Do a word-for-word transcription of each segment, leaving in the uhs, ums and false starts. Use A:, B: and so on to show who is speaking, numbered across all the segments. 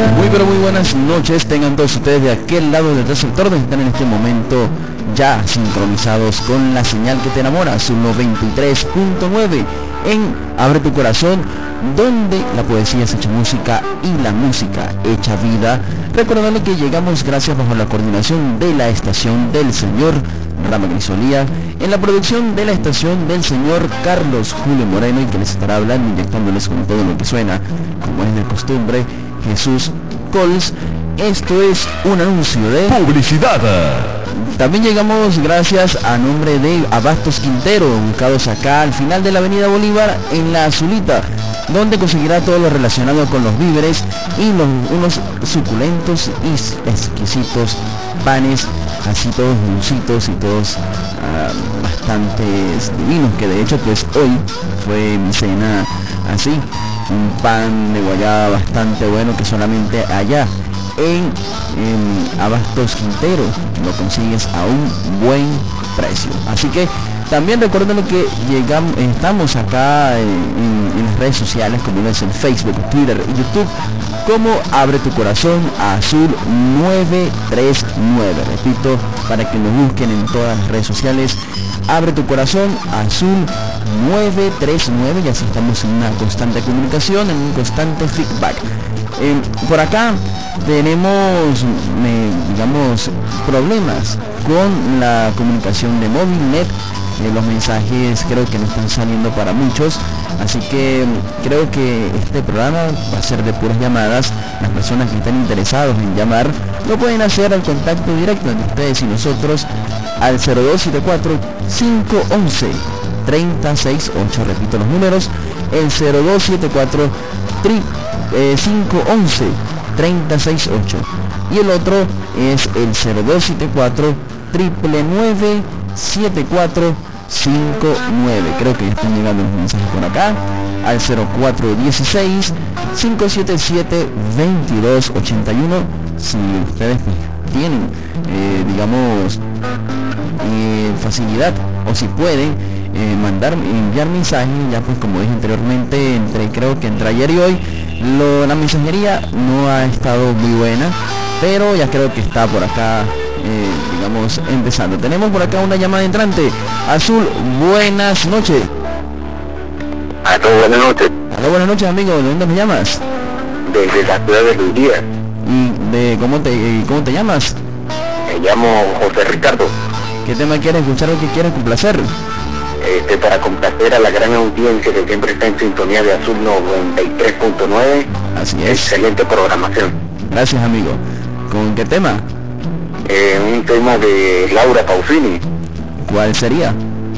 A: Muy pero muy buenas noches, tengan todos ustedes de aquel lado del receptor donde están en este momento ya sincronizados con la señal que te enamora, su noventa y tres punto nueve en Abre tu Corazón, donde la poesía es hecha música y la música hecha vida. Recordando que llegamos gracias bajo la coordinación de la estación del señor Rama Grisolía, en la producción de la estación del señor Carlos Julio Moreno, y que les estará hablando, inyectándoles con todo lo que suena, como es de costumbre, Jesús Cols. Esto es un anuncio de
B: publicidad.
A: También llegamos gracias a nombre de Abastos Quintero, ubicados acá al final de la avenida Bolívar en La Azulita, donde conseguirá todo lo relacionado con los víveres y los, unos suculentos y exquisitos panes, así todos dulcitos y todos uh, bastante divinos, que de hecho pues hoy fue mi cena así, un pan de guayaba bastante bueno que solamente allá en, en Abastos Quintero lo consigues a un buen precio. Así que también recuerden que llegamos, estamos acá en, en las redes sociales, como lo es en Facebook, Twitter y YouTube, como Abre tu Corazón Azul nueve tres nueve. Repito, para que nos busquen en todas las redes sociales, Abre tu Corazón Azul nueve tres nueve, y así estamos en una constante comunicación, en un constante feedback. Eh, por acá tenemos, eh, digamos, problemas con la comunicación de MobileNet. Eh, los mensajes creo que no están saliendo para muchos, así que creo que este programa va a ser de puras llamadas. Las personas que están interesados en llamar lo pueden hacer al contacto directo entre ustedes y nosotros al cero dos siete cuatro, cinco once, treinta sesenta y ocho. Repito los números, el cero dos siete cuatro, cinco once, treinta sesenta y ocho, y el otro es el cero dos siete cuatro, nueve nueve siete cuatro cinco nueve. Creo que están llegando los mensajes por acá al cero cuatro uno seis, cinco siete siete, dos dos ocho uno. Si ustedes pues, tienen eh, digamos eh, facilidad, o si pueden eh, mandar, enviar mensajes, ya pues como dije anteriormente, entre creo que entre ayer y hoy lo, la mensajería no ha estado muy buena, pero ya creo que está por acá eh, digamos empezando. Tenemos por acá una llamada entrante. Azul, buenas noches.
C: Aló, buenas noches.
A: Aló, buenas noches, amigo. ¿De dónde me llamas?
C: Desde la ciudad de Luis Díaz.
A: ¿Y de cómo te cómo te llamas?
C: Me llamo José Ricardo.
A: ¿Qué tema quieres escuchar o qué quieres complacer?
C: Este, para complacer a la gran audiencia que siempre está en sintonía de Azul noventa y tres punto nueve.
A: Así es.
C: Excelente programación.
A: Gracias, amigo. ¿Con qué tema?
C: Eh, un tema de Laura Pausini.
A: ¿Cuál sería?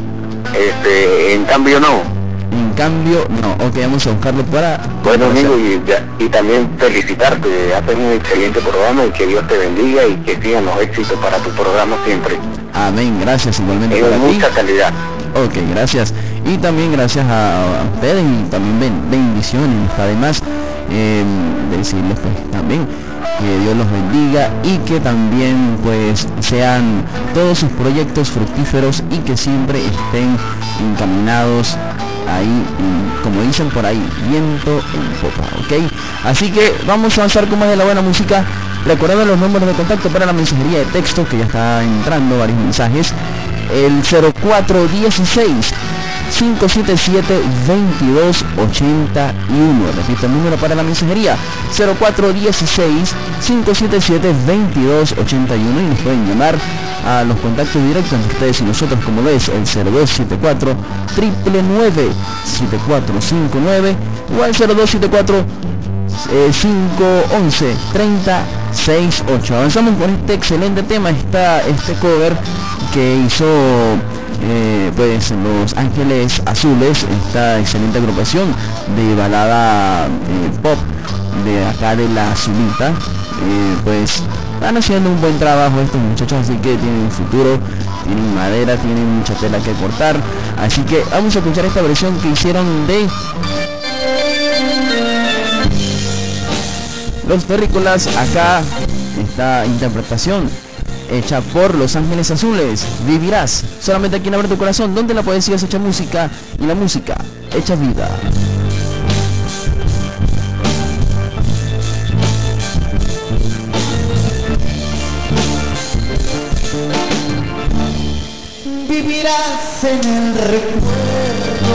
C: Este, en cambio no.
A: En cambio no. Ok, vamos a buscarlo para...
C: Bueno, amigo, y, y también felicitarte. Haces un excelente programa y que Dios te bendiga y que sigan los éxitos para tu programa siempre.
A: Amén, gracias igualmente.
C: Para mucha ti. Calidad.
A: Ok, gracias. Y también gracias a, a ustedes, y también ben, bendiciones, además eh, decirles pues también que Dios los bendiga y que también pues sean todos sus proyectos fructíferos y que siempre estén encaminados ahí, como dicen por ahí, viento en popa, ¿ok? Así que vamos a avanzar con más de la buena música, recordando los números de contacto para la mensajería de texto, que ya está entrando varios mensajes. El cero cuatro uno seis, cinco siete siete, dos dos ocho uno. Repito el número para la mensajería, cero cuatro uno seis, cinco siete siete, dos dos ocho uno, y nos pueden llamar a los contactos directos entre ustedes y nosotros, como lo es el cero dos siete cuatro, nueve nueve siete cuatro cinco nueve, o al cero dos siete cuatro, cinco once, treinta sesenta y ocho. Avanzamos con este excelente tema, está este cover que hizo eh, pues Los Ángeles Azules, esta excelente agrupación de balada eh, pop de acá de La Azulita. Eh, pues están haciendo un buen trabajo estos muchachos, así que tienen futuro, tienen madera, tienen mucha tela que cortar. Así que vamos a escuchar esta versión que hicieron de Los Terrícolas. Acá esta interpretación hecha por Los Ángeles Azules, Vivirás, solamente aquí en Abre tu Corazón, donde la poesía es hecha música y la música hecha vida.
B: vivirás en el recuerdo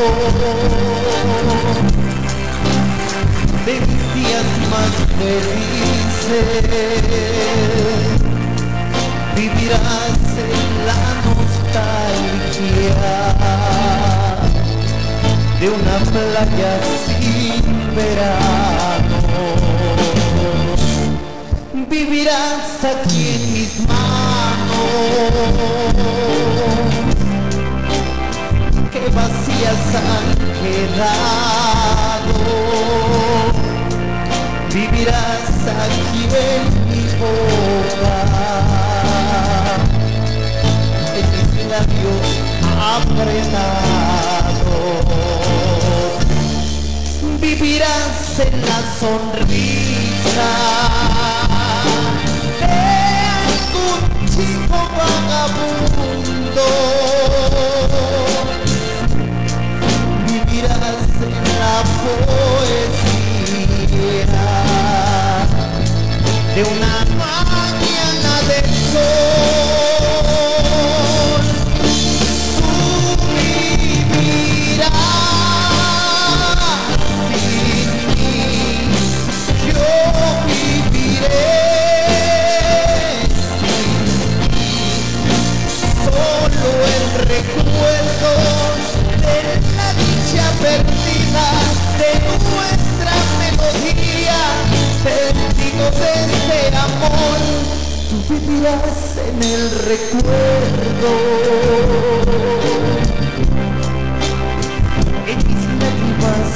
B: de mis días más felices, vivirás en la nostalgia de una playa sin verano, vivirás aquí en mis manos que vacías han quedado, vivirás aquí en mi boca, en mis labios apretados, vivirás en la sonrisa de algún chico vagabundo, vivirás en la poesía de una mañana de sol. Tú vivirás sin mí, yo viviré sin ti, solo el recuerdo de la dicha perdida de nuestra melodía, testigo de este amor. Tú vivirás en el recuerdo, en mis lágrimas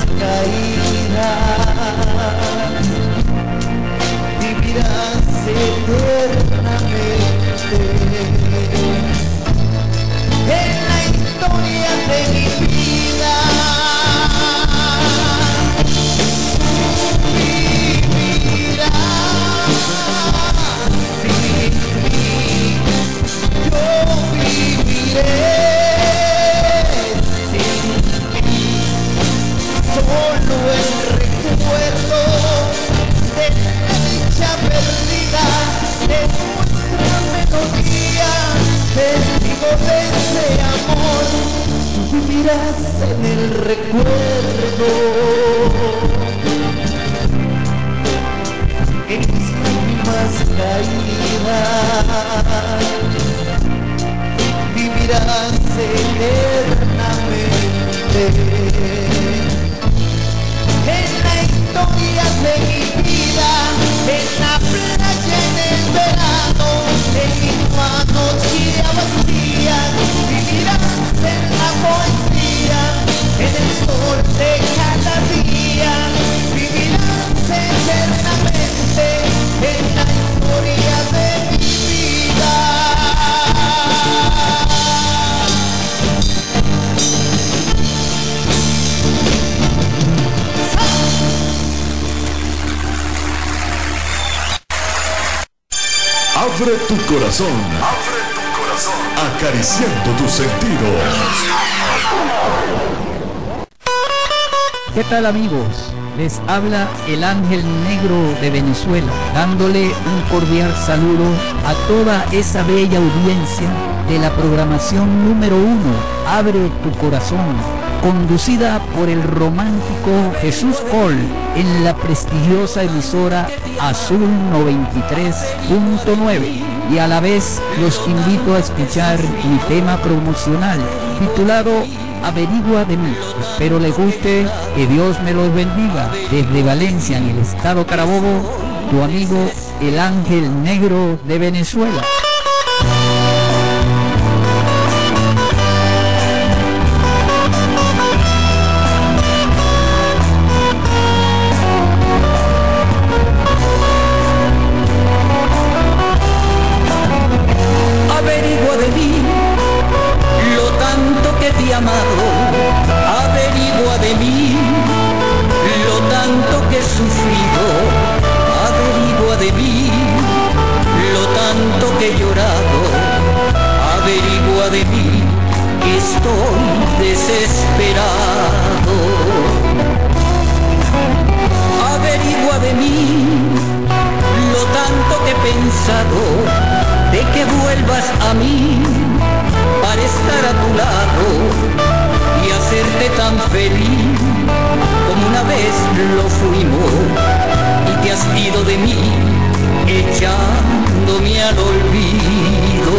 B: caídas, vivirás eternamente en la historia de mi vida. Vivirás sin mí, yo viviré sin ti, solo el recuerdo de la dicha perdida de nuestra melodía, testigo de ese amor. Tú vivirás en el recuerdo, en mis lágrimas caídas, vivirás eternamente en la historia de mi vida, en la playa en el verano, en mis manos ya vacías, vivirás en la poesía, en el sol de cada día, vivirás eternamente en la historia de mi vida.
D: Abre tu corazón, abre tu corazón, acariciando tus sentidos.
E: ¿Qué tal, amigos? Les habla el Ángel Negro de Venezuela, dándole un cordial saludo a toda esa bella audiencia de la programación número uno, Abre tu Corazón, conducida por el romántico Jesús Col en la prestigiosa emisora Azul noventa y tres punto nueve. Y a la vez los invito a escuchar mi tema promocional titulado Averigua de mí. Espero les guste, que Dios me los bendiga. Desde Valencia, en el estado Carabobo, tu amigo el Ángel Negro de Venezuela.
B: Averigua de mí lo tanto que te he amado, averigua de mí lo tanto que he sufrido, averigua de mí lo tanto que he llorado, averigua de mí que estoy desesperado, averigua de mí lo tanto que he pensado de que vuelvas a mí para
E: para estar a tu lado y hacerte tan feliz como una vez lo fuimos, y te has ido de mí echándome al olvido.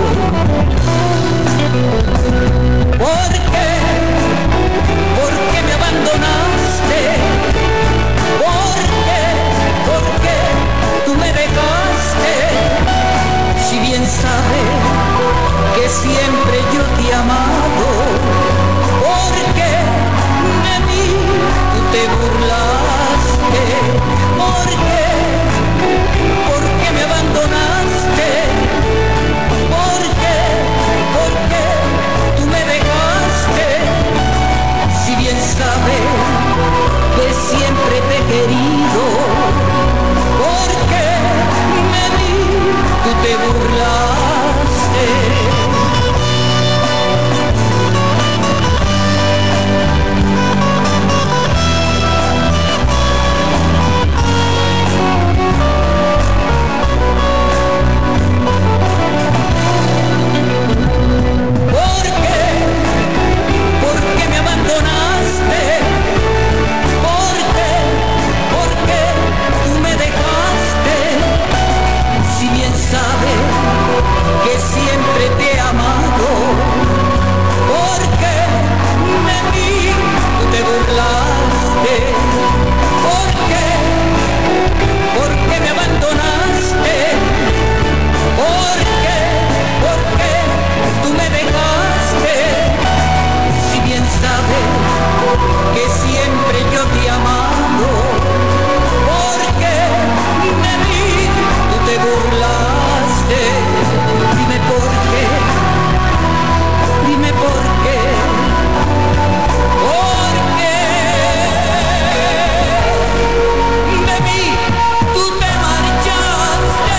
E: ¿Por qué? ¿Por qué me abandonaste? ¿Por qué? ¿Por qué tú me dejaste? Si bien sabes que siempre yo te he amado, ¿por qué de mí tú te burlaste? ¿Por qué? ¿Por qué me abandonaste? ¿Por qué? ¿Por qué tú me dejaste? Si bien sabes que siempre te he querido, ¿por qué de mí tú te burlaste? Que siempre te he amado, ¿por qué de mí tú te burlaste? ¿Por qué? ¿Por qué me abandonaste? ¿Por qué? ¿Por qué tú me dejaste? Si bien sabes que siempre yo te he amado, ¿por qué de mí tú te burlaste? Dime por qué, dime por qué, por qué de mí tú te marchaste.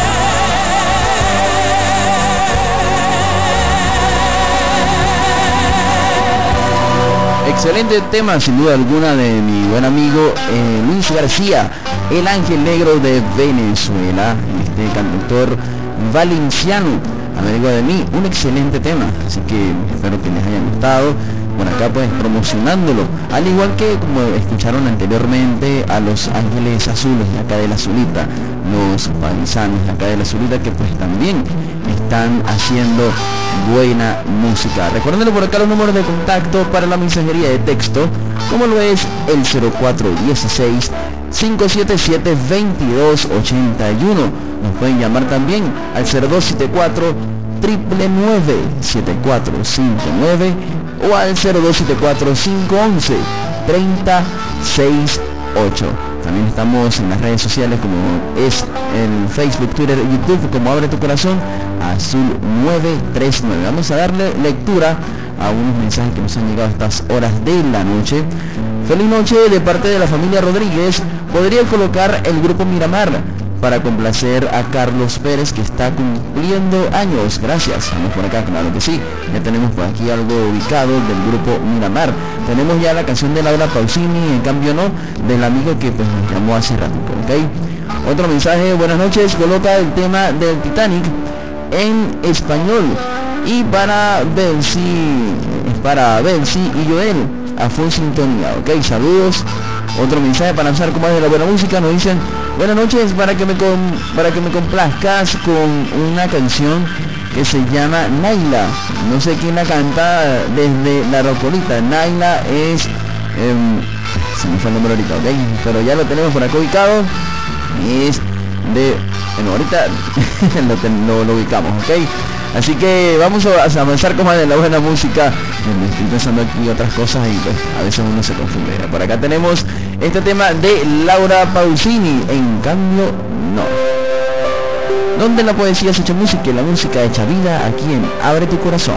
A: Excelente tema, sin duda alguna, de mi buen amigo eh, Luis García, el ángel negro de Venezuela, este cantautor valenciano, amigo de mí, un excelente tema, así que espero que les haya gustado. Por acá pues promocionándolo, al igual que como escucharon anteriormente a los Ángeles Azules de acá de la Zulita, los paisanos de acá de la Zulita, que pues también están haciendo buena música. Recuérdenlo por acá los números de contacto para la mensajería de texto, como lo es el cero cuatro dieciséis, cinco siete siete, veintidós ochenta y uno. Nos pueden llamar también al cero dos siete cuatro, nueve nueve siete cuatro cinco nueve o al cero dos siete cuatro, cinco once, treinta sesenta y ocho. También estamos en las redes sociales como es en Facebook, Twitter y YouTube como Abre tu Corazón Azul nueve tres nueve. Vamos a darle lectura a unos mensajes que nos han llegado a estas horas de la noche. Feliz noche de parte de la familia Rodríguez. ¿Podría colocar el grupo Miramar para complacer a Carlos Pérez, que está cumpliendo años? Gracias. Vamos por acá, claro que sí. Ya tenemos por aquí algo ubicado del grupo Miramar. Tenemos ya la canción de Laura Pausini, en cambio no, del amigo que pues nos llamó hace rato, ¿ok? Otro mensaje, buenas noches, coloca el tema del Titanic en español. Y para Benzi, para Benzi y Joel, a full sintonía, ok, saludos. Otro mensaje para lanzar como es de la buena música, nos dicen buenas noches, para que me com para que me complazcas con una canción que se llama Naila. No sé quién la canta desde la Rocolita. Naila es eh, se me fue el nombre ahorita, ok, pero ya lo tenemos por acá ubicado. Es de, bueno, ahorita lo, lo, lo ubicamos, ok. Así que vamos a avanzar con más de la buena música. Estoy pensando aquí otras cosas y pues a veces uno se confunde. Por acá tenemos este tema de Laura Pausini, en cambio no. Donde la poesía es hecha música y la música hecha vida, aquí en Abre tu Corazón.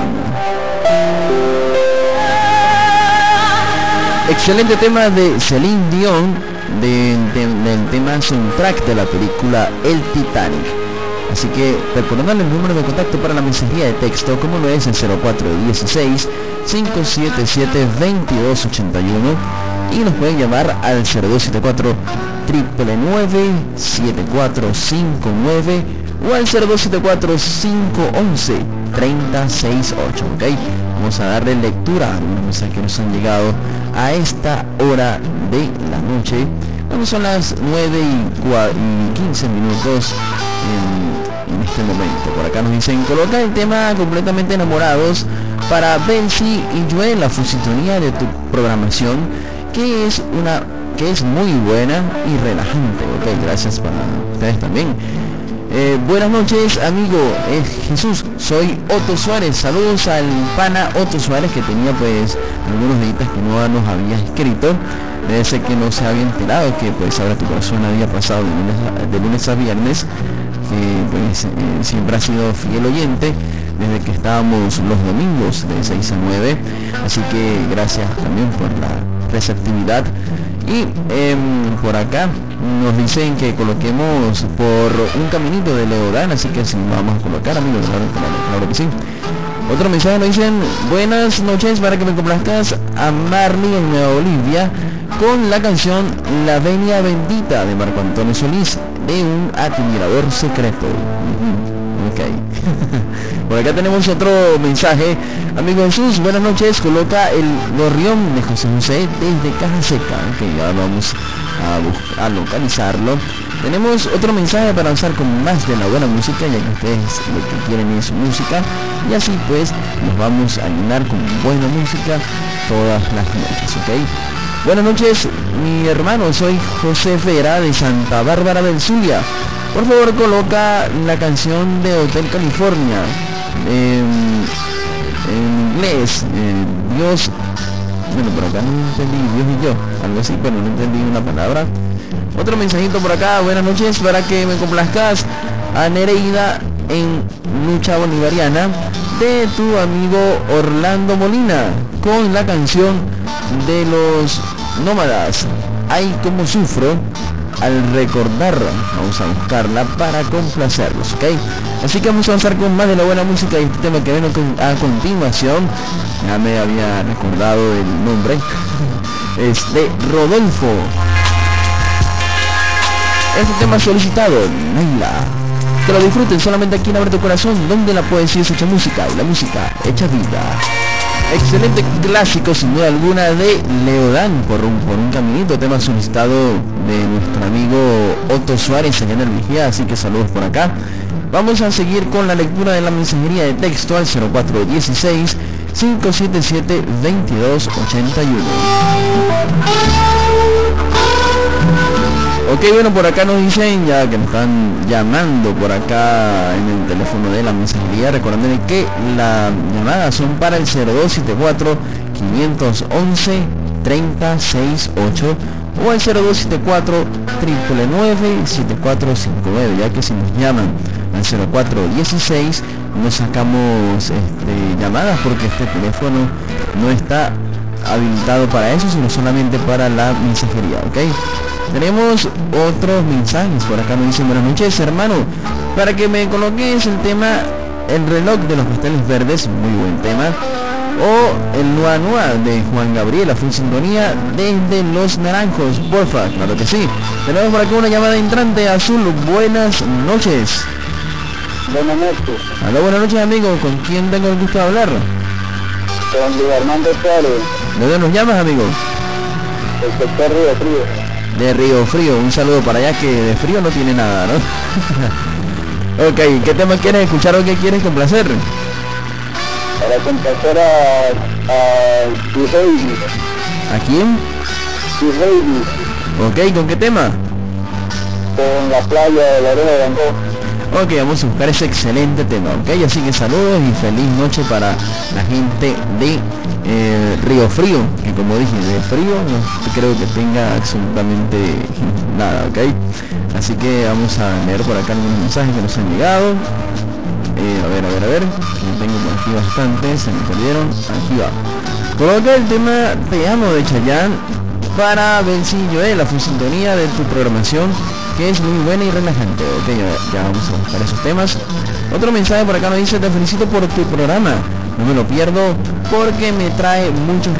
A: Excelente tema de Celine Dion, de, de, del tema soundtrack de la película El Titanic. Así que recordando el número de contacto para la mensajería de texto, como lo es el cero cuatro dieciséis, cinco siete siete, veintidós ochenta y uno, y nos pueden llamar al cero dos siete cuatro nueve nueve siete cuatro cinco nueve o al cero dos siete cuatro cinco once treinta sesenta y ocho. Ok, vamos a darle lectura a algunos mensajes que nos han llegado a esta hora de la noche. Bueno, son las nueve y quince minutos en, en este momento. Por acá nos dicen: coloca el tema Completamente Enamorados para Benzi y Joel, la sintonía de tu programación, que es una que es muy buena y relajante. Ok, gracias para ustedes también. Eh, buenas noches, amigo eh, Jesús, soy Otto Suárez. Saludos al pana Otto Suárez, que tenía pues algunos días que no nos había escrito. Debe ser que no se había enterado que pues ahora tu corazón había pasado de lunes a, de lunes a viernes, que pues eh, siempre ha sido fiel oyente desde que estábamos los domingos de seis a nueve. Así que gracias también por la receptividad. Y eh, por acá nos dicen que coloquemos por un caminito de Leodán, así que si lo vamos a colocar, amigos, claro, claro, claro que sí. Otro mensaje nos dicen: buenas noches, para que me complazcas a Marley en Nueva Bolivia con la canción La Venia Bendita de Marco Antonio Solís, de un admirador secreto. Uh-huh. Ok. Por acá tenemos otro mensaje. Amigo Jesús, buenas noches, coloca el gorrión de José José desde Caja Seca. Ok, ya vamos a, a localizarlo. Tenemos otro mensaje para avanzar con más de la buena música, ya que ustedes lo que quieren es música, y así pues nos vamos a llenar con buena música todas las noches. Ok, buenas noches, mi hermano, soy José Vera de Santa Bárbara del Zulia. Por favor, coloca la canción de Hotel California eh, en inglés, eh, Dios. Bueno, por acá no entendí Dios y yo, algo así, pero no entendí una palabra. Otro mensajito por acá: buenas noches, para que me complazcas a Nereida en lucha bolivariana de tu amigo Orlando Molina con la canción de los nómadas, Ay como sufro, al recordar. Vamos a buscarla para complacerlos, ok. Así que vamos a avanzar con más de la buena música y este tema que viene a continuación. Ya me había recordado el nombre. Es de Rodolfo. Este tema solicitado, Naila. Que lo disfruten solamente aquí en Abre tu Corazón, donde la poesía es hecha música y la música hecha vida. Excelente clásico, sin duda alguna, de Leodán, por un, por un caminito, tema solicitado de nuestro amigo Otto Suárez allá en el Vigía, así que saludos por acá. Vamos a seguir con la lectura de la mensajería de texto al cero cuatro uno seis, cinco siete siete, dos dos ocho uno. Ok, bueno, por acá nos dicen ya que nos están llamando por acá en el teléfono de la mensajería, recordándoles que las llamadas son para el cero dos siete cuatro, cinco uno uno, treinta sesenta y ocho o el cero dos siete cuatro, nueve nueve, siete cuatro cinco nueve, ya que si nos llaman al cero cuatro uno seis no sacamos este, llamadas porque este teléfono no está habilitado para eso, sino solamente para la mensajería, ok. Tenemos otros mensajes por acá. Nos dicen: buenas noches, hermano, para que me coloques el tema El reloj de los pasteles verdes, muy buen tema, o el Nua Nua de Juan Gabriel, a full sintonía desde Los Naranjos, porfa. Claro que sí. Tenemos por acá una llamada entrante. Azul, buenas noches.
C: Buenas noches.
A: Hola, buenas noches, amigo. ¿Con quién tengo el gusto de hablar?
C: Con Luis Armando Suárez.
A: ¿De dónde nos llamas, amigo?
C: El sector Río Frío.
A: De Río Frío, un saludo para allá, que de frío no tiene nada, ¿no? Ok, ¿qué tema quieres escuchar o qué quieres complacer?
C: Para complacer a... a T-Baby.
A: ¿A quién?
C: T-Baby.
A: Ok, ¿con qué tema?
C: Con La Playa de la Arena de Van Gogh.
A: Ok, vamos a buscar ese excelente tema, ok. Así que saludos y feliz noche para la gente de eh, Río Frío, que como dije, de frío no creo que tenga absolutamente nada, ok. Así que vamos a leer por acá algunos mensajes que nos han llegado. Eh, a ver, a ver, a ver, que tengo por aquí bastantes, se me perdieron. Aquí va. Coloca el tema Te Amo de Chayanne para Bencillo, eh, la sintonía de tu programación, que es muy buena y relajante. Ok, ya, ya vamos a buscar esos temas. Otro mensaje por acá nos dice: te felicito por tu programa, no me lo pierdo porque me trae muchos res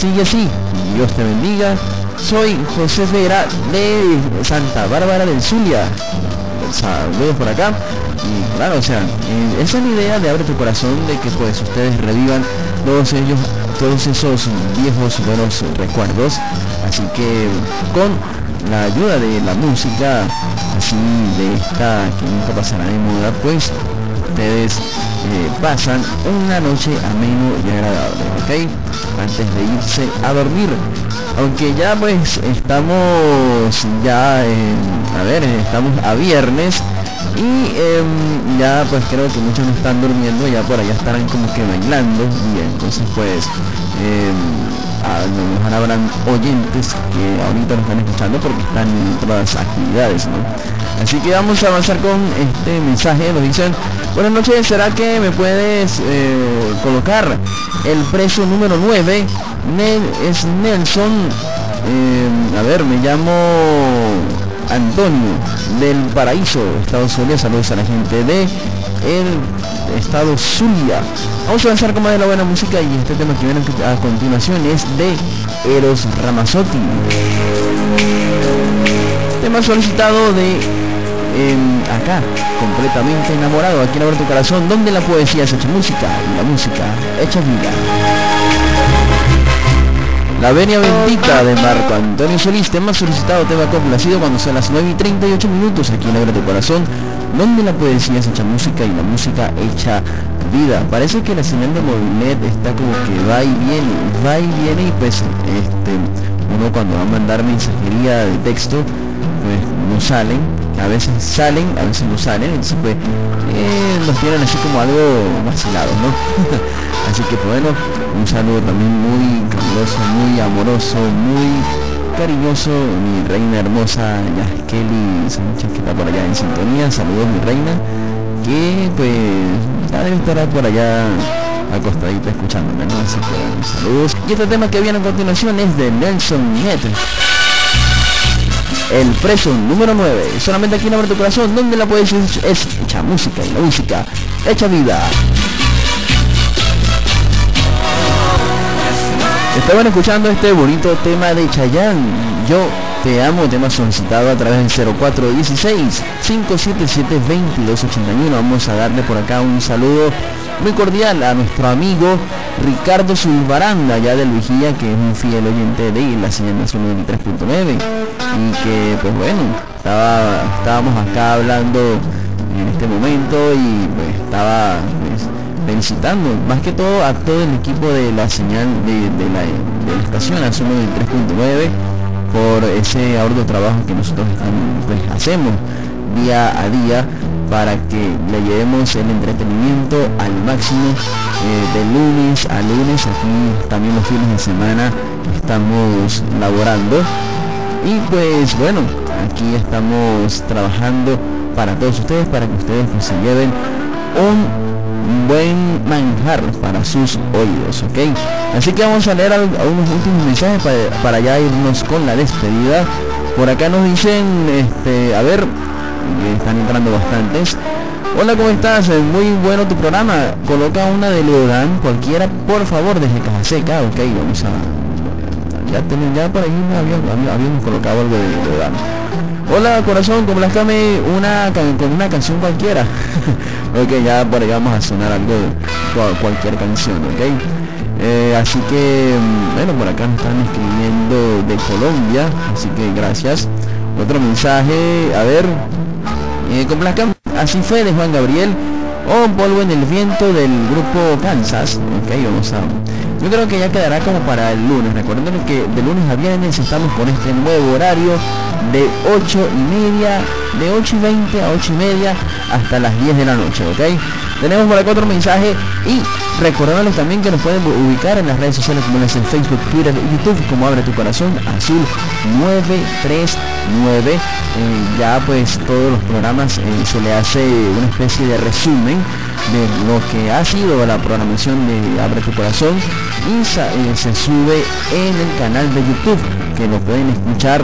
A: Sigue así, Dios te bendiga. Soy José Vera de Santa Bárbara del Zulia. Saludos por acá. Y claro, o sea, eh, esa es la idea de Abre tu Corazón, de que pues ustedes revivan todos ellos, todos esos viejos buenos recuerdos. Así que con la ayuda de la música, así de esta que nunca pasará de moda, pues ustedes eh, pasan una noche ameno y agradable, ¿ok? Antes de irse a dormir. Aunque ya pues estamos ya en, a ver, estamos a viernes y eh, ya pues creo que muchos no están durmiendo, ya por allá estarán como que bailando y entonces pues eh, a lo mejor habrán oyentes que ahorita nos están escuchando porque están en otras actividades, ¿no? Así que vamos a avanzar con este mensaje. Nos dicen: buenas noches, ¿será que me puedes eh, colocar el precio número nueve? Nel, es Nelson, eh, a ver, me llamo Antonio del Paraíso, Estado Zulia. Saludos a la gente de el Estado Zulia. Vamos a avanzar con más de la buena música y este tema que viene a continuación es de Eros Ramazzotti. Tema solicitado de eh, acá, completamente enamorado, aquí en Abre tu Corazón, donde la poesía es hecha música y la música hecha vida. La Venia Bendita de Marco Antonio Solís, tema solicitado, tema complacido cuando son las nueve y treinta y ocho minutos aquí en Abre tu Corazón, donde la poesía es hecha música y la música hecha vida. Parece que la señal de Movilnet está como que va y viene, va y viene y pues este, uno cuando va a mandar mensajería de texto, pues no salen, a veces salen, a veces no salen, entonces pues eh, nos tienen así como algo vacilados, ¿no? Así que bueno, un saludo también muy caluroso, muy amoroso, muy cariñoso, mi reina hermosa Yaskeli Sánchez, que está por allá en sintonía. Saludos, mi reina, que pues ya debe estar por allá acostadita escuchándome, ¿no? Así que saludos. Y este tema que viene a continuación es de Nelson Net, el preso número nueve, solamente aquí en Abre tu Corazón, donde la poesía es hecha música y la música hecha vida. Estaban escuchando este bonito tema de Chayanne, Yo Te Amo, tema solicitado a través del cero cuatro uno seis, cinco siete siete, dos dos ocho uno. Vamos a darle por acá un saludo muy cordial a nuestro amigo Ricardo Zulbaranda, ya del Vigía, que es un fiel oyente de la señal nacional noventa y tres punto nueve, y que pues bueno, estaba, estábamos acá hablando en este momento y pues estaba pues, felicitando más que todo a todo el equipo de la señal de, de, la, de la estación Azul noventa y tres punto nueve por ese arduo trabajo que nosotros pues, hacemos día a día para que le llevemos el entretenimiento al máximo, eh, de lunes a lunes. Aquí también los fines de semana estamos laborando y pues bueno, aquí estamos trabajando para todos ustedes, para que ustedes pues, se lleven un buen manjar para sus oídos, ¿ok? Así que vamos a leer a, a unos últimos mensajes para, para ya irnos con la despedida. Por acá nos dicen, este, a ver, están entrando bastantes. Hola, ¿cómo estás? Muy bueno tu programa. Coloca una de Leodán, cualquiera, por favor, desde Caja Seca, ok, vamos a... Ya, tenemos, ya por ahí habíamos, habíamos colocado algo de Leodán. Hola corazón, complázcame una con una canción cualquiera. Ok, ya por ahí vamos a sonar algo de cualquier canción, ok. Eh, así que, bueno, por acá nos están escribiendo de Colombia, así que gracias. Otro mensaje, a ver, eh, complázcame, así fue, de Juan Gabriel, o Polvo en el Viento, del grupo Kansas, ok, vamos a... Yo creo que ya quedará como para el lunes. Recuerden que de lunes a viernes estamos con este nuevo horario de ocho y media, de ocho y veinte a ocho y media hasta las diez de la noche, ¿ok? Tenemos por acá otro mensaje y recordándoles también que nos pueden ubicar en las redes sociales como es en Facebook, Twitter y YouTube como Abre tu Corazón Azul nueve tres nueve. Eh, ya pues todos los programas eh, se le hace una especie de resumen de lo que ha sido la programación de Abre tu Corazón y se, eh, se sube en el canal de YouTube, que lo pueden escuchar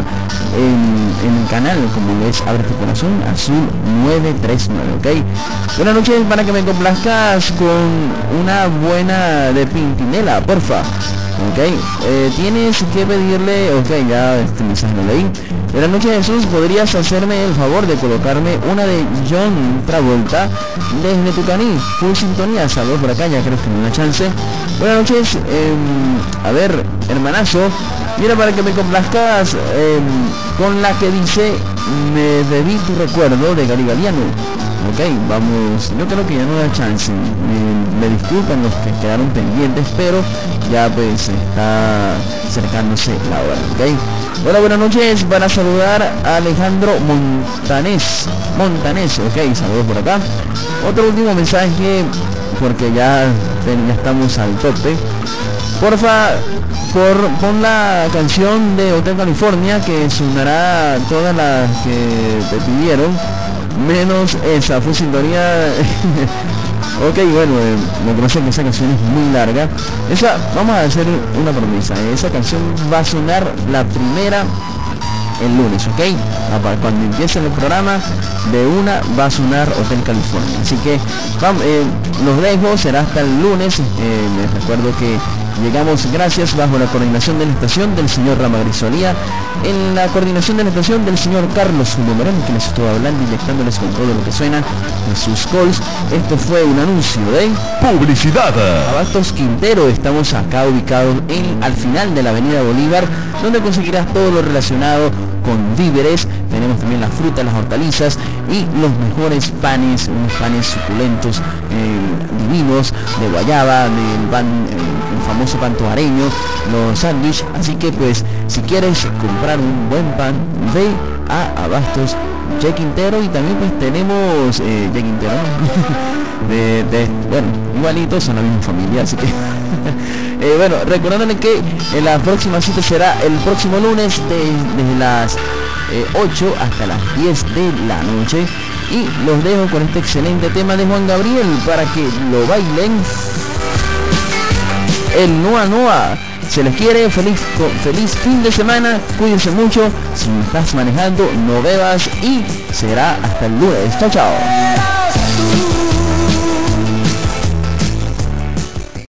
A: en, en el canal como es Abre tu Corazón Azul nueve tres nueve, ¿ok? Buenas noches, para que me complazcas con una buena de Pimpinela, porfa. Ok, eh, tienes que pedirle, ok, ya este mensaje lo leí. Buenas noches, Jesús, ¿podrías hacerme el favor de colocarme una de John Travolta desde Tucaní? Full sintonía, saludos por acá, ya creo que me da una chance. Buenas noches, eh, a ver, hermanazo, mira, para que me complazcas eh, con la que dice me debí tu recuerdo de Gary Galeano. Ok, vamos, yo creo que ya no da chance, me, me disculpan los que quedaron pendientes, pero ya pues está acercándose la hora, ok. Hola, buenas noches, para saludar a Alejandro Montanés, Montanés, ok, saludos por acá. Otro último mensaje, porque ya, ya estamos al tope. Porfa, por, pon la canción de Hotel California, que sonará todas las que te pidieron, menos esa, fue sintonía. Ok, bueno, eh, me parece que esa canción es muy larga. Esa, vamos a hacer una promesa, esa canción va a sonar la primera el lunes, ok. Cuando empiece el programa, de una va a sonar Hotel California. Así que vamos, eh, los dejo, será hasta el lunes. Eh, les recuerdo que llegamos gracias bajo la coordinación de la estación del señor Rama Grisolía, en la coordinación de la estación del señor Carlos Numerón, que les estuvo hablando, inyectándoles con todo lo que suena en sus calls. Esto fue un anuncio de
D: publicidad.
A: Abastos Quintero. Estamos acá ubicados en al final de la avenida Bolívar, donde conseguirás todo lo relacionado con víveres. Tenemos también las frutas, las hortalizas y los mejores panes, unos panes suculentos, eh, divinos, de guayaba, del pan, eh, el famoso pan toareño, los sándwiches. Así que pues, si quieres comprar un buen pan, ve a Abastos Che Quintero. Y también pues tenemos eh, Che Quintero, ¿no? de, de, bueno, igualitos, son la misma familia, así que eh, bueno, recordándole que eh, la próxima cita será el próximo lunes de, desde las eh, ocho hasta las diez de la noche. Y los dejo con este excelente tema de Juan Gabriel para que lo bailen. El Noa Noa. Se les quiere, feliz, feliz fin de semana, cuídense mucho, si estás manejando no bebas y será hasta el lunes. Chao, chao.